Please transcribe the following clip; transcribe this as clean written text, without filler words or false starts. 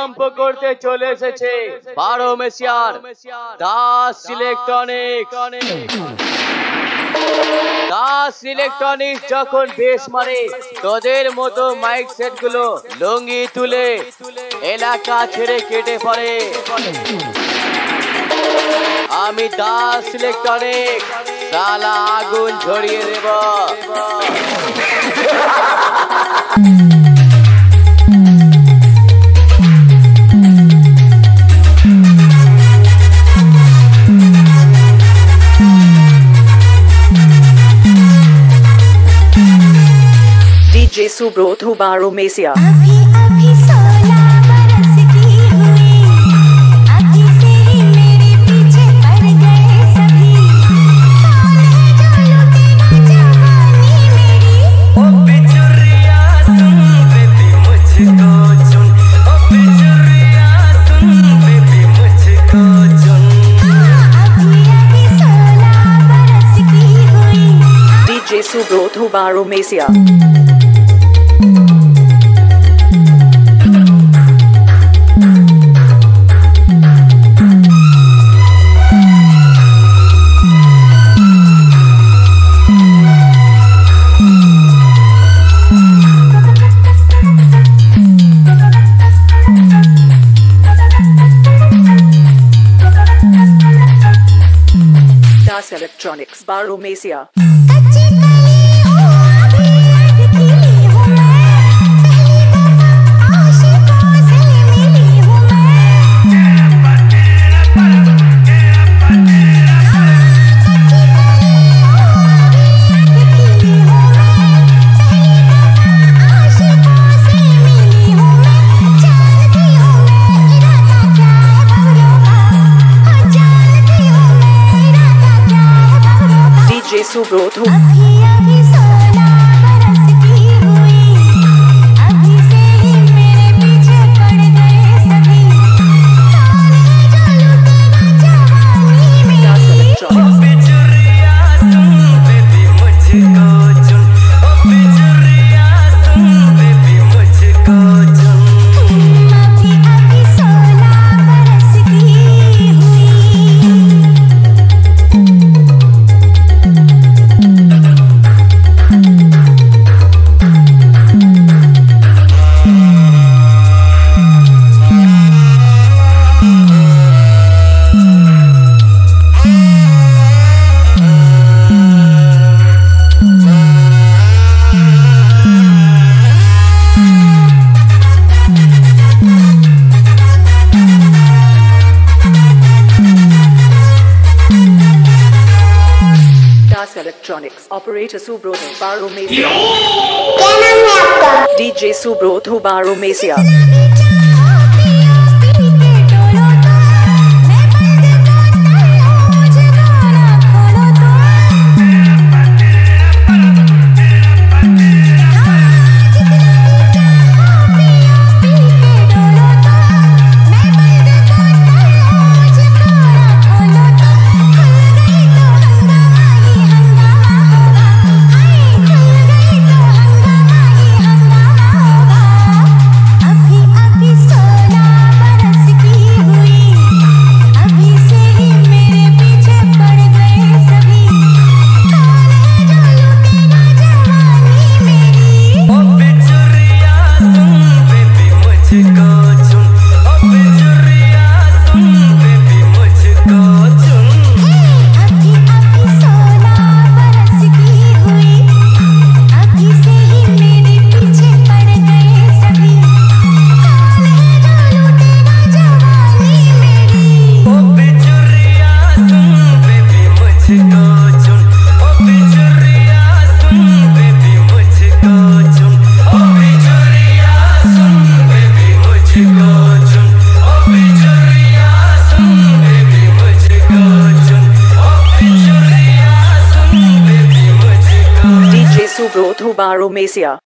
ভূমিকম্প করতে চলে এসেছে 12 মেশিয়ার দাস ইলেকট্রনিক্স। দাস ইলেকট্রনিক্স যখন বেশ মারে, তোদের মতো মাইক সেট গুলো লুঙ্গি তুলে এলাকা ছেড়ে কেটে পড়ে। আমি দাস ইলেকট্রনিক্স সালা আগুন ঝরিয়ে দেব। DJ Subrot Hubaro Mesia। DJ Subrot Hubaro Mesia। Das Electronics Baro Mesia। DJ Subrot Electronics Operator Subrot Hubaro Mesia। DJ Subrot Hubaro Mesia। Subrot Hubaro Mesia।